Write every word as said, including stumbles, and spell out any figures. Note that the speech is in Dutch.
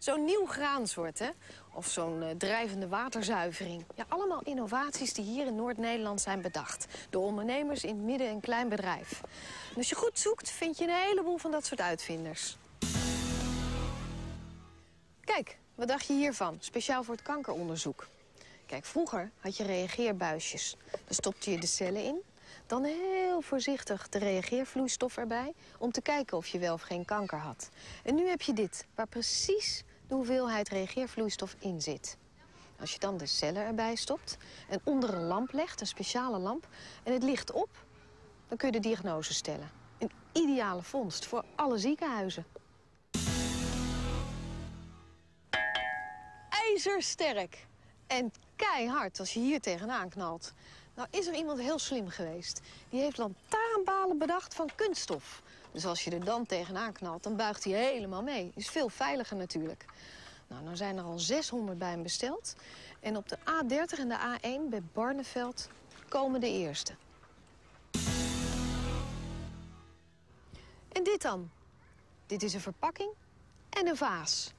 Zo'n nieuw graansoort, hè? Of zo'n uh, drijvende waterzuivering. Ja, allemaal innovaties die hier in Noord-Nederland zijn bedacht. Door ondernemers in midden- en klein bedrijf. En als je goed zoekt, vind je een heleboel van dat soort uitvinders. Kijk, wat dacht je hiervan? Speciaal voor het kankeronderzoek. Kijk, vroeger had je reageerbuisjes. Daar stopte je de cellen in. Dan heel voorzichtig de reageervloeistof erbij... om te kijken of je wel of geen kanker had. En nu heb je dit, waar precies de hoeveelheid reageervloeistof in zit. Als je dan de cellen erbij stopt en onder een lamp legt, een speciale lamp... en het licht op, dan kun je de diagnose stellen. Een ideale vondst voor alle ziekenhuizen. IJzersterk en keihard als je hier tegenaan knalt. Nou is er iemand heel slim geweest. Die heeft lantaarnpalen bedacht van kunststof. Dus als je er dan tegenaan knalt, dan buigt hij helemaal mee. Is veel veiliger natuurlijk. Nou, nou zijn er al zeshonderd bij hem besteld. En op de A dertig en de A één bij Barneveld komen de eerste. En dit dan? Dit is een verpakking en een vaas.